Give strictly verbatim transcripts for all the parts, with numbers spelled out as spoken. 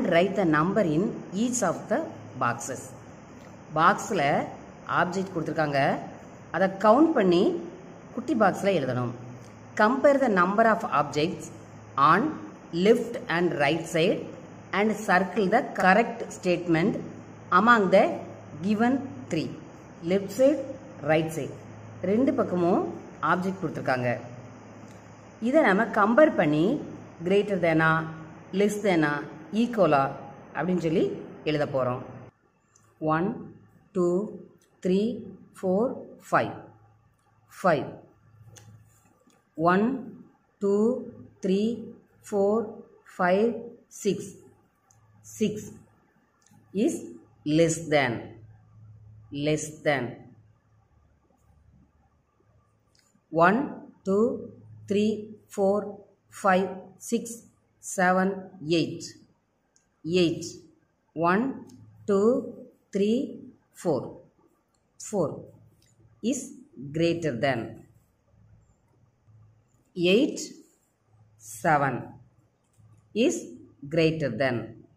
and write the number in each of the boxes. பாக்ஸில் object கொடுத்துருக்காங்க, அதை count பண்ணி குட்டி பாக்ஸில் எழுதணும். Compare the number of objects on left and right side and circle the correct statement among the given three. Left side, right side ரெண்டு பக்கமும் object கொடுத்துருக்காங்க. இதை நம்ம கம்பேர் பண்ணி கிரேட்டர் தேனா, லெஸ் தேனா, ஈக்குவலா அப்படின்னு சொல்லி எழுத போகிறோம். One two three four five five one two three four five six six is less than less than. one two three four five six seven eight eight one two three four four is greater than. eight seven is greater than.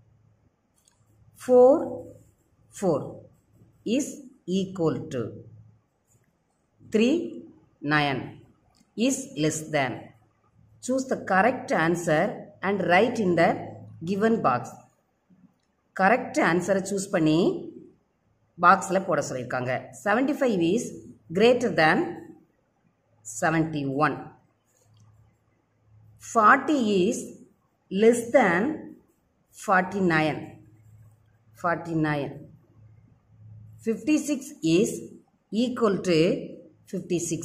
four four is equal to. three nine is less than. Choose the correct answer and write in the given box. Correct answer choose பண்ணி பாக்ஸில் போட சொல்லியிருக்காங்க. seventy-five is greater than seventy-one. forty is less than forty-nine. forty-nine. fifty-six is equal to fifty-six.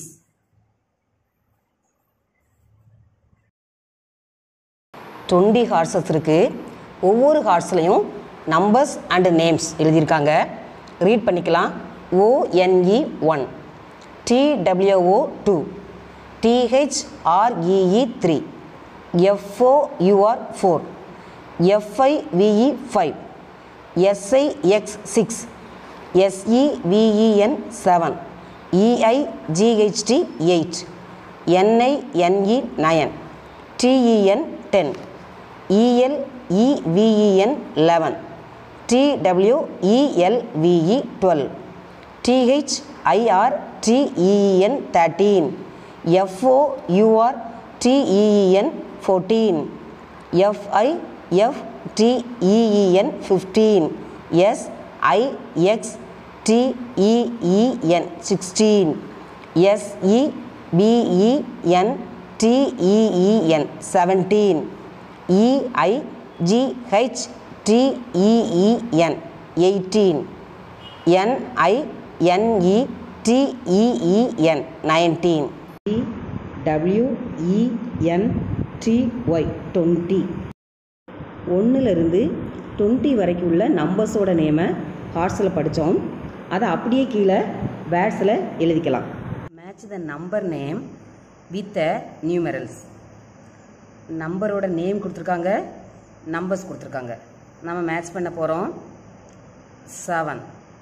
twenty horses இருக்கு. ஒவ்வொரு ஹார்ஸ்லையும் numbers and names எழுதியிருக்காங்க. Read பண்ணிக்கலாம். O N E one, T W O two, T H R E E three, F O U R four, F I V E five, S I X six, S E V E N seven, E I G H T eight, N I N E nine, T E N ten, E L E V E N eleven, T W E L V E twelve, T H I R T E E N thirteen, F O U R T E E N fourteen, F I F T E E N fifteen, S I X T E E N sixteen, S E B E N T E E N seventeen, E I G H T E E N eighteen, N I N E T E E N nineteen, T W E N T Y twenty. ஒன்றுலேருந்து twenty வரைக்கும் உள்ள நம்பர்ஸோட நேமை ஹார்ஸில் படித்தோம். அதை அப்படியே கீழே வேர்ட்ஸில் எழுதிக்கலாம். Match the number name with the numerals. நம்பரோட நேம் கொடுத்துருக்காங்க, நம்பர்ஸ் கொடுத்துருக்காங்க. நம்ம மேட்ச் பண்ண போகிறோம். Seven,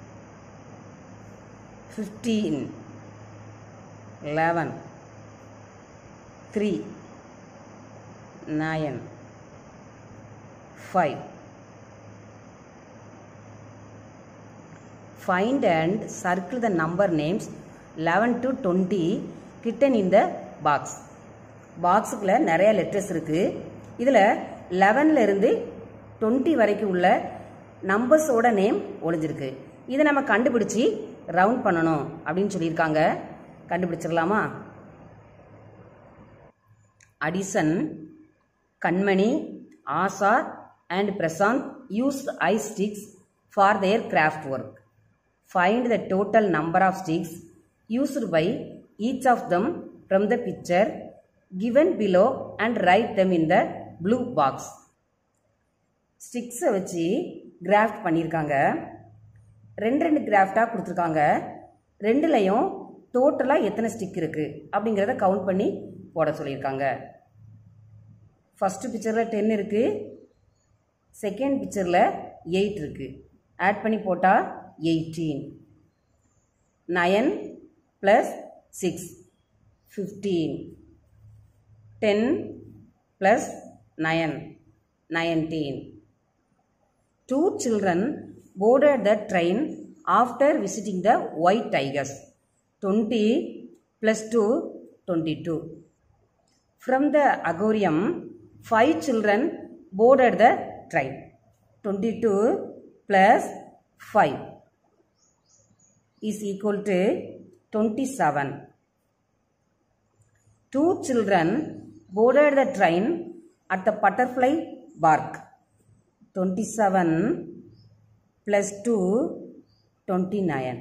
fifteen, eleven, three, nine, five. Find and circle the number names eleven to twenty written in the box. பாக்ஸுக்குள்ள நிறைய லெட்டர்ஸ் இருக்குது. இதில் லெவனில் இருந்து டுவெண்ட்டி வரைக்கும் உள்ள நம்பர்ஸோட நேம் ஒளிஞ்சிருக்கு. இதை நம்ம கண்டுபிடிச்சி ரவுண்ட் பண்ணணும் அப்படின்னு சொல்லியிருக்காங்க. கண்டுபிடிச்சிடலாமா? Addison, Kanmani, Asha and Prasant used ice sticks for their craft work. Find the total number of sticks used by each of them from the picture given below and write them in the blue box. Sticks வச்சு craft பண்ணியிருக்காங்க. ரெண்டு ரெண்டு கிராஃப்டாக கொடுத்துருக்காங்க. ரெண்டுலையும் டோட்டலாக எத்தனை stick இருக்குது அப்படிங்கிறத count பண்ணி போட சொல்லியிருக்காங்க. ஃபஸ்ட்டு பிக்சரில் டென் இருக்குது, செகண்ட் பிக்சரில் எயிட் இருக்குது. ஆட் பண்ணி போட்டால் eighteen. Nine plus six fifteen. Ten plus nine nineteen. Two children boarded the train after visiting the White Tigers. twenty plus two, twenty-two. From the aquarium, five children boarded the train. twenty-two plus five is equal to twenty-seven. Two children boarded the train at the butterfly bark. twenty-seven plus two, twenty-nine.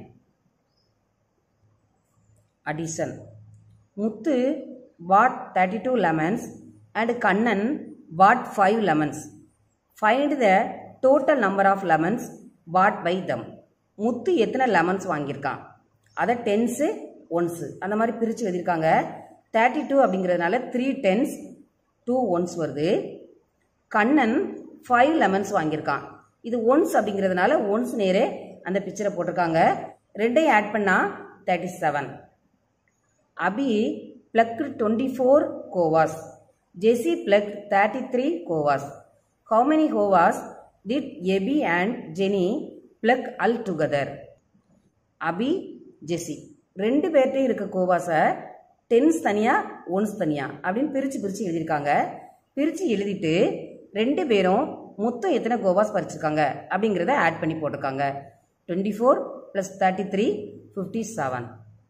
Addition. Muthu bought thirty-two lemons and Kannan bought five lemons. Find the total number of lemons bought by them. Muthu எத்தனை lemons வாங்கியிருக்கான், அதை tens once அந்த மாதிரி பிரித்து எழுதியிருக்காங்க. Thirty two அப்படிங்கிறதுனால three tens two ones வருது. Kannan five lemons வாங்கியிருக்கான், இது once அப்படிங்கிறதுனால ஒன்ஸ் நேரே அந்த பிக்சரை போட்டிருக்காங்க. ரெண்டையும் ஆட் பண்ணால் thirty seven. Abi plucked twenty four guavas. Jessy plucked thirty three guavas. How many guavas did Abi and Jenny pluck all together? Abi Jessy ரெண்டு பேர்ட்டையும் இருக்க கோவாஸை டென்ஸ் தனியாக ஒன்ஸ் தனியாக அப்படின்னு பிரித்து பிரித்து எழுதியிருக்காங்க. பிரித்து எழுதிட்டு ரெண்டு பேரும் மொத்தம் எத்தனை கோவாஸ் பறிச்சிருக்காங்க அப்படிங்கிறத ஆட் பண்ணி போட்டிருக்காங்க. Twenty four plus thirty three fifty seven.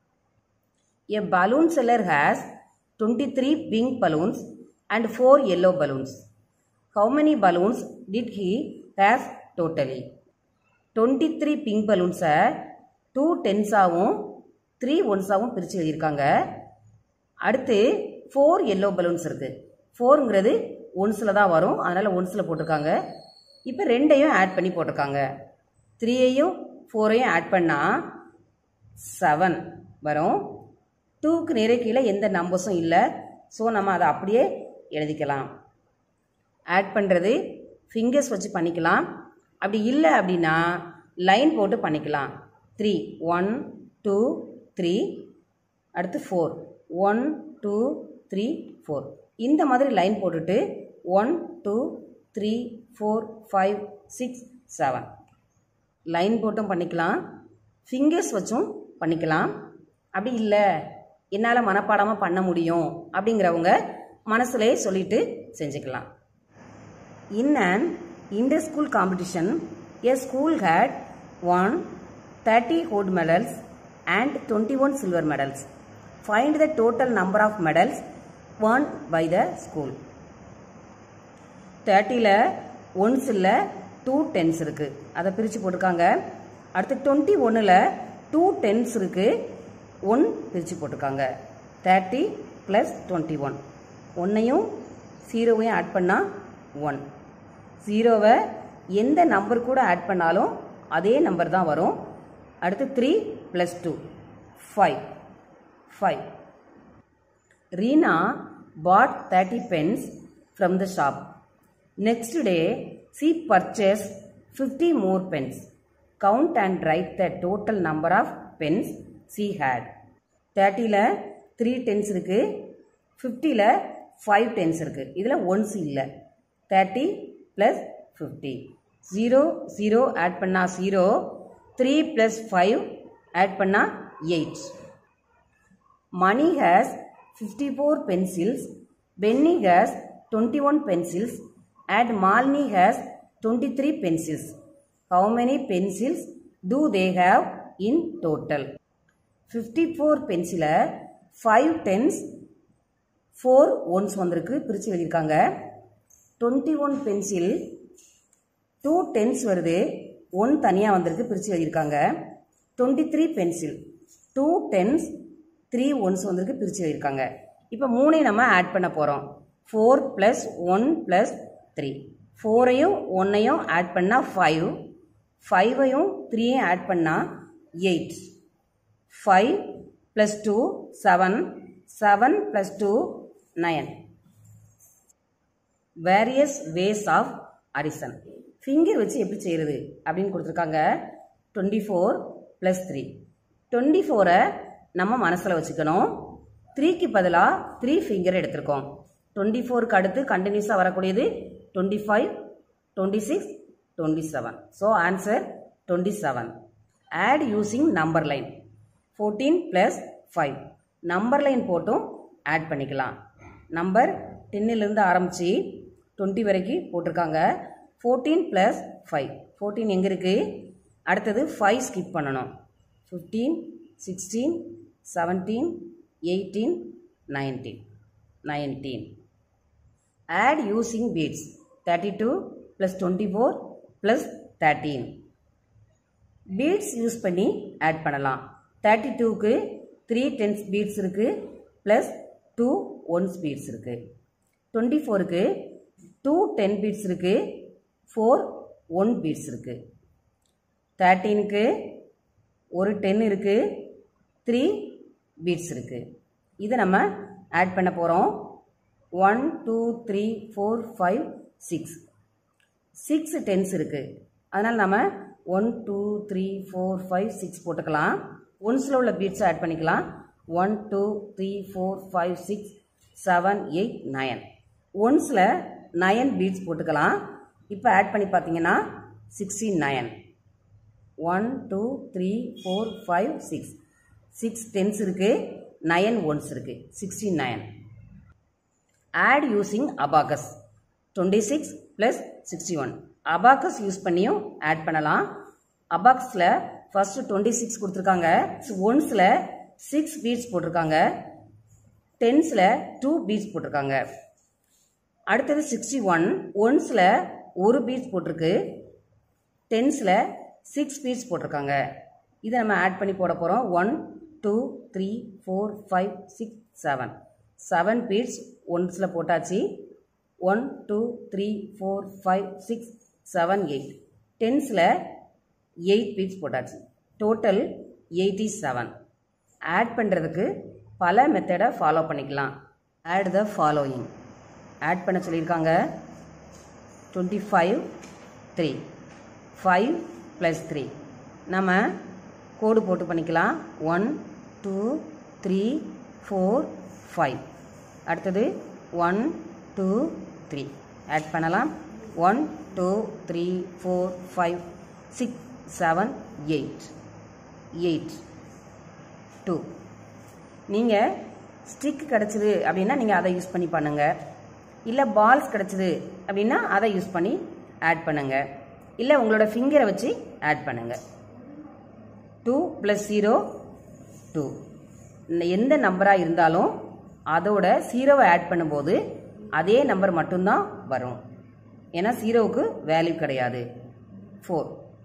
A balloon seller has twenty three pink balloons and four yellow balloons. How many balloons did he have totally? Twenty three pink பலூன்ஸை டூ டென்ஸாகவும் three ஒன்ஸாகவும் பிரித்து எழுதியிருக்காங்க. அடுத்து four yellow balloons இருக்குது. ஃபோருங்கிறது ஒன்ஸில் தான் வரும், அதனால் ஒன்ஸில் போட்டிருக்காங்க. இப்போ ரெண்டையும் ஆட் பண்ணி போட்டிருக்காங்க. த்ரீயையும் ஃபோரையும் ஆட் பண்ணால் செவன் வரும். டூக்கு நேரே கீழே எந்த நம்பர்ஸும் இல்லை, ஸோ நம்ம அதை அப்படியே எழுதிக்கலாம். ஆட் பண்ணுறது ஃபிங்கர்ஸ் வச்சு பண்ணிக்கலாம். அப்படி இல்லை அப்படின்னா லைன் போட்டு பண்ணிக்கலாம். த்ரீ ஒன் டூ த்ரீ, அடுத்து four one two three four, இந்த மாதிரி லைன் போட்டுட்டு one two three four five six seven line போட்டும் பண்ணிக்கலாம், ஃபிங்கர்ஸ் வச்சும் பண்ணிக்கலாம். அப்படி இல்லை என்னால் மனப்பாடமாக பண்ண முடியும் அப்படிங்கிறவங்க மனசுலேயே சொல்லிட்டு செஞ்சுக்கலாம். In an inter school competition a school had one thirty gold medals and twenty-one silver medals. Find the total number of medals won by the school. தேர்ட்டியில் ஒன்ஸ் இல்லை டூ டென்ஸ் இருக்குது, அதை பிரித்து போட்டிருக்காங்க. அடுத்து டுவெண்ட்டி ஒன்னில் டூ டென்ஸ் இருக்குது, one பிரித்து போட்டிருக்காங்க. தேர்ட்டி ப்ளஸ் டுவெண்ட்டி ஒன், ஒன்னையும் ஜீரோவையும் ஆட் பண்ணால் ஒன். ஜீரோவை எந்த நம்பர் கூட ஆட் பண்ணாலும் அதே நம்பர் தான் வரும். அடுத்து three plus two five five. Reena bought thirty pens from the shop. Next day she purchase fifty more pens. Count and write the total number of pens she had. தேர்ட்டியில் three tens இருக்குது, ஃபிஃப்டியில் five tens இருக்குது, இதில் ones இல்லை. Thirty plus fifty. Zero zero add பண்ணால் zero, three plus five add பண்ணால் eight. Mani has fifty four pencils, Penny has twenty one pencils and Malini has twenty three pencils. How many pencils do they have in total? Fifty four பென்சிலை five tens four ones வந்திருக்கு, பிரித்து எழுதியிருக்காங்க. Twenty one pencil two tens வருது, one தனியாக வந்திருக்கு, பிரித்து எழுதியிருக்காங்க. டுவெண்ட்டி த்ரீ பென்சில் டூ டென்ஸ் த்ரீ ஒன்ஸ் வந்திருக்கு, பிரித்து எழுதியிருக்காங்க. இப்போ மூணையும் நம்ம ஆட் பண்ண போகிறோம். Four plus one plus three. ஃபோரையும் ஒன்னையும் ஆட் பண்ணால் ஃபைவ், ஃபைவையும் த்ரீயையும் ஆட் பண்ணால் eight. Five plus two seven, seven plus two nine. Various ways of addition. Finger வச்சு எப்படி செய்கிறது அப்படின்னு கொடுத்துருக்காங்க. Twenty four plus three. Twenty ஃபோரை நம்ம மனசில் வச்சுக்கணும். த்ரீக்கு பதிலாக த்ரீ ஃபிங்கர் எடுத்திருக்கோம். டுவெண்ட்டி ஃபோருக்கு அடுத்து கண்டினியூஸாக வரக்கூடியது twenty five, twenty six, twenty-seven. So answer twenty-seven. Add using number line. fourteen plus five. Number line போட்டும் add பண்ணிக்கலாம். Number ten இலிருந்து ஆரம்பிச்சு twenty வரைக்கும் போட்டிருக்காங்க. fourteen plus five. fourteen எங்க இருக்கு? அடுத்தது five skip பண்ணணும். fifteen, sixteen, seventeen, eighteen, nineteen. nineteen. Add using beads. thirty-two plus twenty-four plus thirteen. Beads use பண்ணி add பண்ணலாம். thirty-two க்கு three tens beads இருக்கு plus two ones beads இருக்கு. twenty-four க்கு two ten beads இருக்கு, four one beads இருக்கு. thirteen க்கு ஒரு ten இருக்கு, three beads இருக்கு. இதை நம்ம add பண்ண போறோம். one two three four five six. six tens இருக்கு. அதனால நம்ம one two three four five six போட்டுக்கலாம். ஒன்ஸ்ல உள்ள பீட்ஸ் ஆட் பண்ணிக்கலாம். one two three four five six seven eight nine. ஒன்ஸ்ல nine பீட்ஸ் போட்டுக்கலாம். இப்போ ஆட் பண்ணி பார்த்தீங்கன்னா sixty-nine. one two three four five six. six tens இருக்கு, nine ones இருக்கு. sixty-nine. Add using abacus. twenty-six plus sixty-one. abacus use பண்ணியும் add பண்ணலாம். abacusல ஃபர்ஸ்ட் twenty-six கொடுத்திருக்காங்க. ஒன்ஸ்ல six beads போட்டிருக்காங்க. டென்ஸ்ல two beads போட்டிருக்காங்க. அடுத்தது sixty-one. ஒன்ஸ்ல ஒரு beads போட்டிருக்கு. டென்ஸ்ல six beads போட்டிருக்காங்க. இதை நம்ம ஆட் பண்ணி போட போறோம். one two three four five six seven. seven beads ஒன்ஸ்ல போட்டாச்சு. one two three four five six seven eight. டென்ஸ்ல eight beads போட்டாச்சு. Total eighty-seven. ஆட் பண்ணுறதுக்கு பல மெத்தடை ஃபாலோ பண்ணிக்கலாம். Add the following. ஆட் பண்ண சொல்லியிருக்காங்க. twenty-five three. five plus three. நம்ம கோடு போட்டு பண்ணிக்கலாம். one two three four five. அடுத்தது one two three. ஆட் பண்ணலாம். one two three four five six seven eight. eight. two. நீங்கள் ஸ்டிக் கிடச்சிது அப்படின்னா நீங்கள் அதை யூஸ் பண்ணி பண்ணுங்க. இல்லை பால்ஸ் கிடச்சிது அப்படின்னா அதை யூஸ் பண்ணி ஆட் பண்ணுங்க. இல்லை உங்களோட ஃபிங்கரை வச்சு ஆட் பண்ணுங்க. Two plus zero two. எந்த நம்பராக இருந்தாலும் அதோட ஜீரோவை ஆட் பண்ணும்போது அதே நம்பர் மட்டும்தான் வரும். ஏன்னா ஜீரோவுக்கு வேல்யூ கிடையாது. ஃபோர்.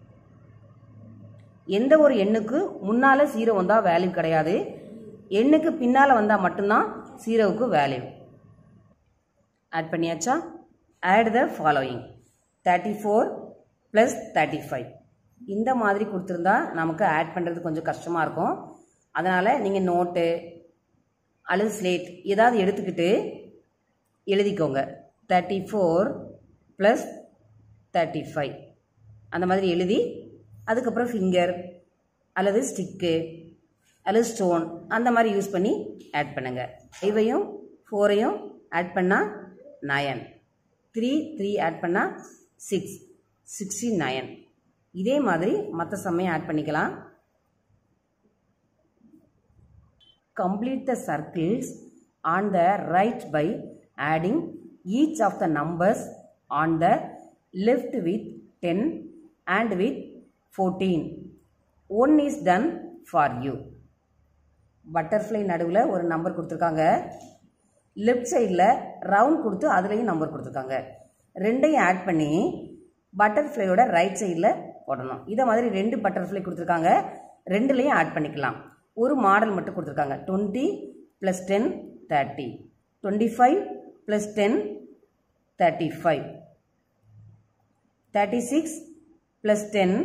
எந்த ஒரு எண்ணுக்கு முன்னால் ஜீரோ வந்தால் வேல்யூ கிடையாது. எண்ணுக்கு பின்னால் வந்தால் மட்டும்தான் ஜீரோவுக்கு வேல்யூ. ஆட் பண்ணியாச்சா? Add the following. Thirty four plus thirty five. இந்த மாதிரி கொடுத்துருந்தா நமக்கு ஆட் பண்ணுறது கொஞ்சம் கஷ்டமாக இருக்கும். அதனால் நீங்கள் நோட்டு அல்லது ஸ்லேட் ஏதாவது எடுத்துக்கிட்டு எழுதிக்கோங்க. Thirty four plus thirty five அந்த மாதிரி எழுதி அதுக்கப்புறம் ஃபிங்கர் அல்லது ஸ்டிக்கு அல்லது ஸ்டோன் அந்த மாதிரி யூஸ் பண்ணி ஆட் பண்ணுங்கள். ஃபைவையும் ஃபோரையும் ஆட் பண்ணால் நயன். த்ரீ த்ரீ ஆட் பண்ணால் சிக்ஸ். Sixty nine. இதே மாதிரி மற்ற சமயம் ஆட் பண்ணிக்கலாம். Complete the circles on the right by adding each of the numbers on the left with ten and with fourteen. One is done for you. Butterfly நடுவில் ஒரு number கொடுத்துருக்காங்க. Left சைடில் round கொடுத்து அதுலேயும் நம்பர் கொடுத்துருக்காங்க. ரெண்டையும் add பண்ணி பட்டர்ஃப்ளையோட right சைடில் போடணும். இதை மாதிரி ரெண்டு பட்டர்ஃப்ளை கொடுத்துருக்காங்க. ரெண்டுலேயும் ஆட் பண்ணிக்கலாம். ஒரு மாடல் மட்டும் கொடுத்துருக்காங்க. Twenty plus ten thirty. Twenty five plus ten thirty five. Thirty six plus ten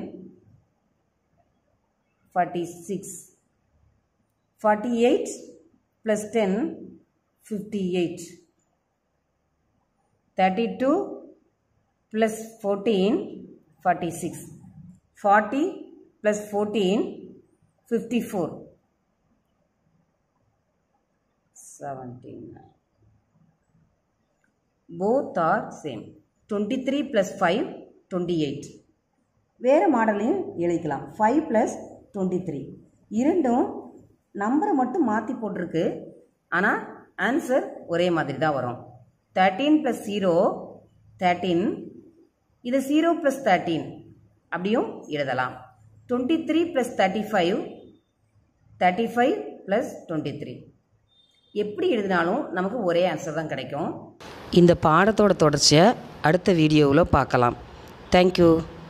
forty six. Forty eight plus ten fifty eight. Thirty two plus fourteen, forty-six. forty plus fourteen, fifty-four. seventeen. Both are same. twenty-three plus five, twenty eight. வேறு மாடலையும் எழுதிக்கலாம். Five plus twenty three. இரண்டும் நம்பரை மட்டும் மாற்றி போட்டிருக்கு, ஆனால் answer ஒரே மாதிரி தான் வரும். தேர்ட்டீன் ப்ளஸ் ஜீரோ தேர்ட்டீன், இது ஜீரோ ப்ளஸ் தேர்ட்டீன் அப்படியும் எழுதலாம். Twenty three plus thirty five thirty five plus twenty three. எப்படி எழுதினாலும் நமக்கு ஒரே ஆன்சர் தான் கிடைக்கும். இந்த பாடத்தோட தொடர்ச்சியை அடுத்த வீடியோவில் பார்க்கலாம். தேங்க்யூ.